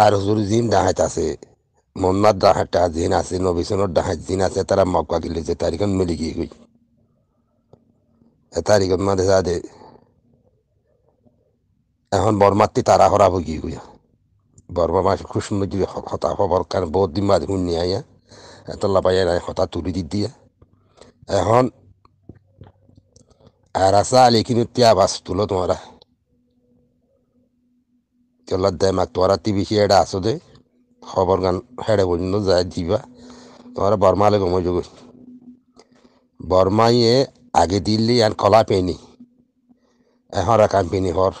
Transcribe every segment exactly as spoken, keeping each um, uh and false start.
আর হুজুর জিন ডাহাত আছে মোহাম্মদ ডাহাতটা জিন আছে নবিসনের ডাহাত জিন আছে তারা মক্কা গিলে যে তারিখ মিলি গিয়ে গই এ তারিখ মাঝে যাদে এখন বর্মাত্তি তারা হরাবো গিয়ে গুয়া বর্মা মাস খুব সুন্দর যদি হতা খবর কারণ বহুত দিন বাদ শুনি আইয়া এতলা পাইয়া নাই হতা তুলি দি দিয়া এখন আর আসা আলি কিন্তু তিয়া বাস তুলো তোমরা চল দেমাক তোরা টিভি সিএটা আসো দে খবর গান হেডে পর্যন্ত যায় দিবা তোমরা বর্মালে গমই যোগ বর্মাইয়ে আগে দিল্লি আর কলা পেনি এখন রাখান পেনি হর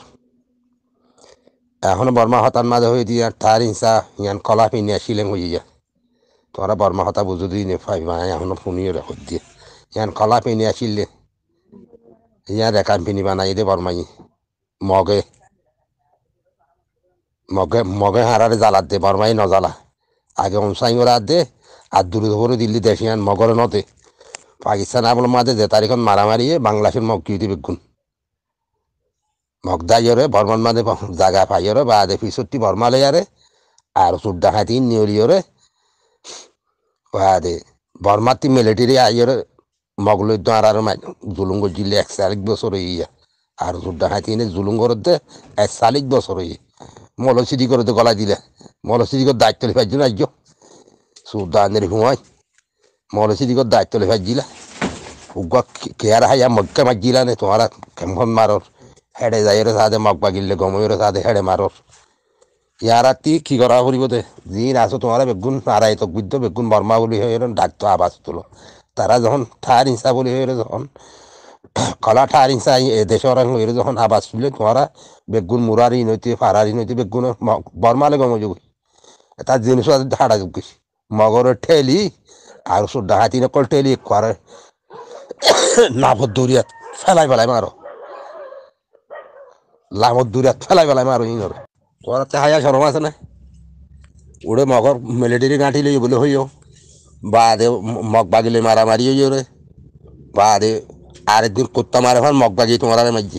এখন বর্মা হতার মাঝে হয়ে দিয়া তার হিংসা ইয়ান কলা পেনি আসিলেন হয়ে যা তোমরা বর্মা হতা বুঝো দিই নে ফাইবা এখন শুনিয়ে রেখত দিয়ে ইয়ান কলা পেনি আসিলে ইয়ান রেখান পেনি বানাই দে বর্মাই মগে মগে মগে হারারে জ্বালাত দে বর্মাই নজ্বালা আগে অনসাই ওরা দে আর দূরে ধরে দিল্লি দেশিয়ান মগরে নদে পাকিস্তান আমল মাঝে যে তারিখ মারামারিয়ে বাংলাদেশের মগ কিউতি বেগুন মগদাইরে বর্মান মাঝে জায়গা পাইরে বা দে ফিসটি বর্মালে আরে আর সুদ্দা খাতি নিউরিয়রে বা দে বর্মাতি মিলিটারি আইরে মগলই দ্বার আর জুলুঙ্গ জিলে এক চালিশ বছর ইয়া আর সুদ্দা খাতি নে জুলুঙ্গর দে এক চালিশ বছর ইয়ে মলসিদি করে তো গলা দিলে মলসিদি করে দায়িত্ব লিখার জন্য আজ সুদ্দা আনের হুঁয়াই মলসিদি করে দায়িত্ব লিখার জিলা উগা কেয়ার হাইয়া মক্কা মাজিলা নে তোমারা কেমন মারর হেডে যাইরে সাদে মগ বাগিলে গমইরে সাদে হেডে মারর ইয়ারাতি কি করা করিব দে দিন আসো তোমারা বেগুন আড়াই তো বুদ্ধ বেগুন বর্মা বলি হয়ে ডাকতো আবাস তুলো তারা যখন ঠার হিংসা বলি হয়ে যখন কলা ঠার হিংসা এ দেশের হয়ে যখন আবাস তুলে তোমারা বেগুন মুরারি নইতে ফারারি নইতে বেগুন বর্মালে গম যোগ তার জিনিস হাড়া যোগ গেছি মগরের ঠেলি আর সুদ্ধা হাতি নকল ঠেলি করে লাভর দৌড়িয়াত ফেলাই ফেলাই মারো লাভর দৌড়িয়াত ফেলাই ফেলাই মারো ইনর তোরাতে হাইয়া সরম আছে না ওরে মগর মিলিটারি গাঁঠি লই বলে হইও বা দে মগ বাগিলে মারামারি হইও রে বা দে আরেকদিন কুত্তা মারে ফান মগ বাগিয়ে তোমার মারজি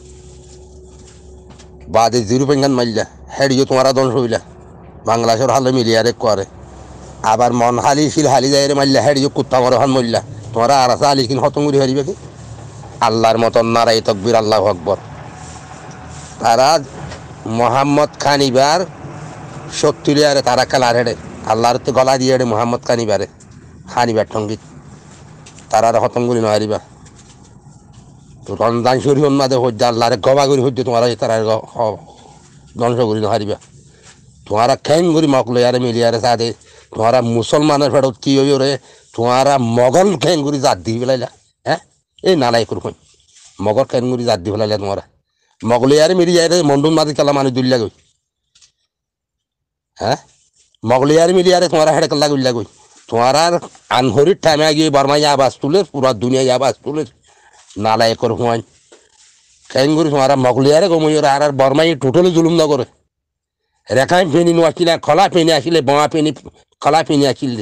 বা দে জিরো পেঙ্গান মারলা হেডিও তোমারা দংশ হইলা বাংলাদেশের হালে মিলিয়ারে করে আবার মন হালি শিল হালি যাই মারলা হেডিও কুত্তা মারে ফান মরলা তোমরা আর আছে আলি কিন হতঙ্গুরি হারিবে কি আল্লাহর মতন নারাই তকবির আল্লাহু আকবার তারা মোহাম্মদ খান ইবার সত্তরে আরে তারা খেলার হেডে আল্লাহর তো গলা দিয়ে হেডে মোহাম্মদ খান ইবারে খানিবার ঠঙ্গিত তারা হতঙ্গুরি নহারিবা তো রমজান শরীফ মাঝে হজ্জা আল্লাহরে গবা করি হজ্জে তোমার তারা ধ্বংস করি নহারিবা তোমারা খ্যাং করি মকলো আরে মিলিয়ারে সাদে তোমারা মুসলমানের ফেরত কি হইও রে তোমারা মগল খ্যাং করি জাত দি ফেলাইলা হ্যাঁ এই নালাই করুন মগর খ্যাং করি জাত দি ফেলাইলা তোমারা মগলে আরে মিলি যায় রে মন্ডুন মাঝে কালা মানুষ দুলিয়া গই হ্যাঁ মগলে আরে মিলি আরে তোমারা হেডে কাল্লা গুলিয়া গই তোমারা আনহরির টাইমে গিয়ে বর্মাই আবাস তুলে পুরা দুনিয়ায় আবাস তুলে নালাই কর হুঁয়াই খ্যাং করি তোমারা মগলে আরে গমইর আর আর বর্মাই টোটালি জুলুম না করে রেখাই ফেনি নো আসলে খলা ফেনি আসলে বোমা ফেনি খলা ফেনি আসলে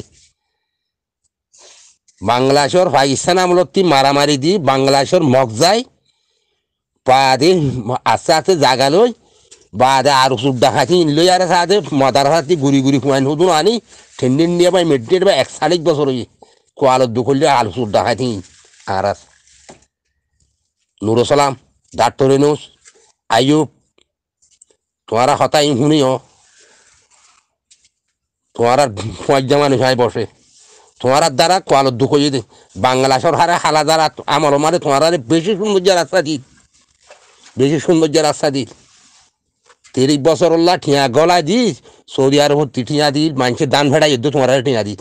বাংলাদেশের পাকিস্তান আমলতি মারামারি দি বাংলাদেশের মগ যায় বাদে আস্তে আস্তে জাগা লই বাদে আর সুদ্দা খাতি লই আর সাথে মদার হাতি ঘুরি ঘুরি খুয়াইন হুদুন আনি ঠেন্ডিন নিয়ে পাই মেডিটেট বা এক চালিশ বছর হই কোয়ালত দুখলে আলু সুদ্দা খাতি আর নুর সালাম ডাক্তার নুস আয়ুব তোমারা হতাই শুনিও তোমারা ফুয়াজ্জা মানুষ হয় বসে তোমার দ্বারা কোয়ালত দুঃখ যদি বাংলাদেশের হারে হালা দ্বারা আমার মানে তোমার বেশি সৌন্দর্য রাস্তা দি বেশি সৌন্দর্য রাস্তা দি তিরিশ বছর ওল্লা ঠিয়া গলা দি সৌদি আরব ঠিয়া দি মানুষের দান ভেড়া এদ্দ তোমার ঠিয়া দি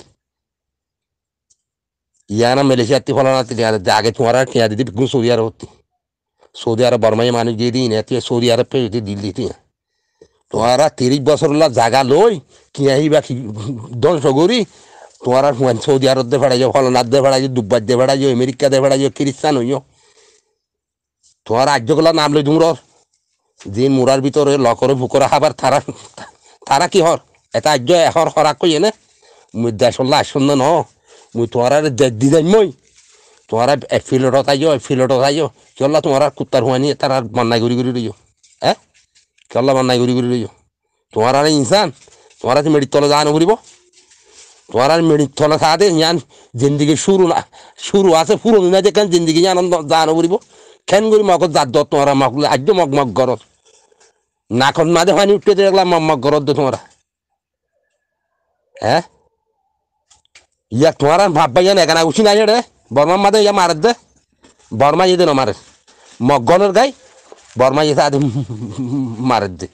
ইয়ানা মালয়েশিয়াতে ফলানা ঠিয়া আগে তোমার ঠিয়া দিদি সৌদি আরব সৌদি আরব বর্মাই মানুষ দিয়ে দিন এতে সৌদি আরব পে দিল্লি ঠিয়া তোমারা তিরিশ বছর ওল্লা জাগা লই কিয়া বা ধ্বংস করি তোমার সৌদি আরব দে ভেড়া যাও ফলনাথ দে ভেড়া যাও দুব্বার দে ভেড়া যাও আমেরিকা দে ভেড়া যাও খ্রিস্টান হইও তোমার রাজ্যগুলো নাম লই তোমরা যে মুরার ভিতরে লকরে বুকরে খাবার তারা তারা কি হর এটা আজ্য এহর হরাক কই এনে মুই দেশল্লা আসন্ন ন মুই তোমার দি যাই মই তোমার ফিল্ডত আইও ফিল্ডত আইও চল্লা তোমার কুত্তার হুয়ানি তারা মান্নাই ঘুরি ঘুরি রইও হ্যাঁ চল্লা মান্নাই ঘুরি ঘুরি রইও তোমার আর ইনসান তোমার আছে মেডির তলে জানো ঘুরিব তোমার আর মেডির তলে থাকে ইয়ান জিন্দিগি শুরু না শুরু আছে পুরো না যে কেন জিন্দিগি জানো জানো ঘুরিব কেন করি মগজ জাত দত তোমার মগলে আজ মগ মগ গরত নাকত মাঝে পানি উঠতে দেখলাম মগ মগ গরত তোমরা হ্যাঁ ইয়া তোমার ভাববা ইয়ান এখানে উঠি না রে বর্মার মাঝে ইয়া মারে দে বর্মা ইয়ে দিন মারে মগনের গাই বর্মা ইয়ে আদে মারে দে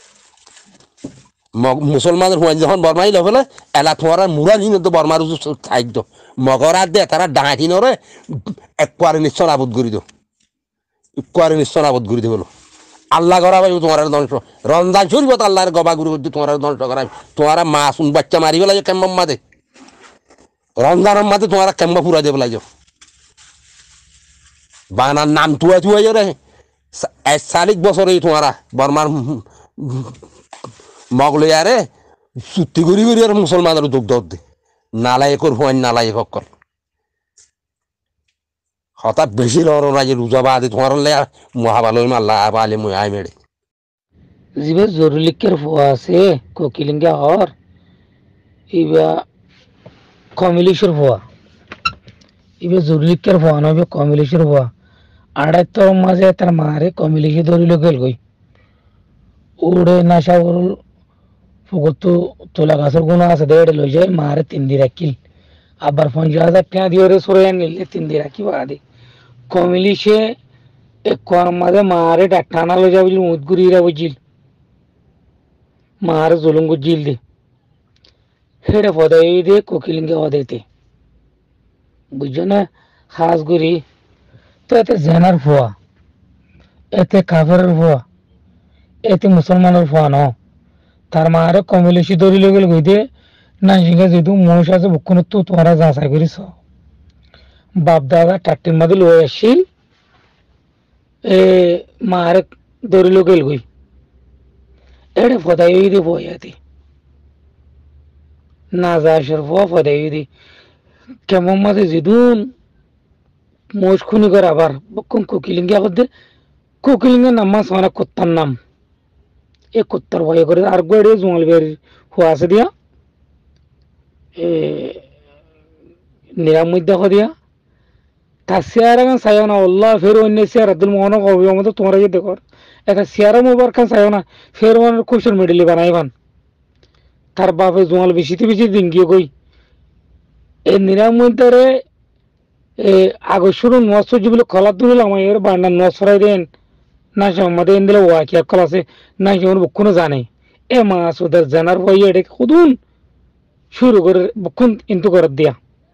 মুসলমানের হুয়ান যখন বর্মাই লফেলে এলা তোমার মুরা নিন তো বর্মার খাদ্য মগর আর দে তারা ডাঁটি নরে একবারে নিশ্চয় আবদ করি দো একবারে নিশ্চয় আবদ করি দে বলো আল্লাহ করা ভাই তোমার ধ্বংস রমজান চলব তো আল্লাহর গবা গুরু করতে তোমার ধ্বংস করা তোমার মাছ বাচ্চা মারি পেলাই কেম্বা মাদে রমজানের মাঝে তোমার কেম্বা পুরা দিয়ে পেলাই বানার নাম তুয়া তুয়া রে এক চালিশ বছর এই তোমারা বর্মার মগলে আরে চুক্তি করি করি আর মুসলমানের দুগ্ধ দে নালায়কর হুয়ান নালায়ক অক্কর হঠাৎ বেশি রাজে রুজাবাদে তোমার মহাবালয় আল্লাহ আলে মুই আই মেড়ে জিবে জরুলিকের ফুয়া আছে কোকিলিঙ্গা হর ইবা কমিলিশর ফুয়া ইবে জরুলিকের ফুয়া নবে কমিলিশর ফুয়া আড়াই তোর মাঝে তার মারে কমিলিশে ধরিল গেল গই উড়ে নাশা উড়ল ফুকতো তোলা গাছের গুণ আছে দেড় লই যায় মারে তিন দি রাখিল আবার পঞ্চাশ হাজার টাকা দিয়ে রে সরে নিলে তিন দি রাখি বাদে কমিলিশে এক কোয়ার মাঝে মারে ডাক্তানা লই যা বুঝলি মুদ গুড়িরা বুঝিল মারে জুলুঙ্গ জিল দে হেড়ে ফদাই দে কোকিলিঙ্গে হদাইতে বুঝছো না হাঁস গুড়ি তো এতে জেনার ফুয়া এতে কাফের ফুয়া এতে মুসলমানের ফুয়া ন তার মারে কমিলিশি ধরি লই গেল গইতে না শিখে যেহেতু মহিষ আছে বুকুন তো তোমরা যাচাই করিস বাপ দাদা টাট্টির মাঝে লই আসছিল এ মারে ধরি লই গেল গই এড়ে ফদাই দে বয়াতি না যাসার ফুয়া ফদাই দি কেমন মাঝে যেদুন মহিষ খুনি করে আবার বুকুন কোকিলিঙ্গা করতে কোকিলিঙ্গা নাম মাছ মানে কুত্তার নাম এ কুত্তার ভয়ে করে আর গড়ে জঙ্গল বের হওয়া আছে দিয়া এ নিরাময় দেখো দিয়া তার চেয়ার এখন চাইও না আল্লাহ ফের অন্য চেয়ার আব্দুল মোহন কবি আমাদের তোমরা যে দেখো এটা চেয়ারও মোবার খান চাইও না ফের মানে কোশ্চেন মেডেলি বানাইবান তার বাপে জঙ্গল বেশিতে বেশি দিন গিয়ে কই এই নিরাময় তারে এ আগর শুরু নশ বলে খলা তুলে আমার এর বান্ডার নশ সরাই দেন না সে আমাদের এন দিলে ওয়া কি কল আছে না সে বুকুনো জানে এ মাছ ওদের জানার ভয় এটা খুদুন শুরু করে বুকুন ইন্তু করে দিয়া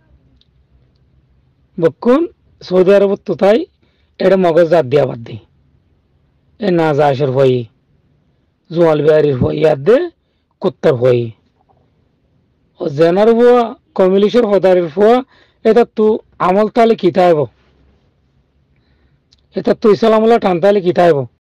বুকুন সৌদি আরব তো তাই এটা মগজ জাত দিয়া বাদ দি এ না যাসের ভয় জোয়াল বিহারির ভয় ইয়াদ দে কুত্তার ভয় ও জেনার ভুয়া কমিলিশের হদারের ভুয়া এটা তো আমল তাহলে কি থাকব এটা তো ইসলাম টান তাহলে কি থাকব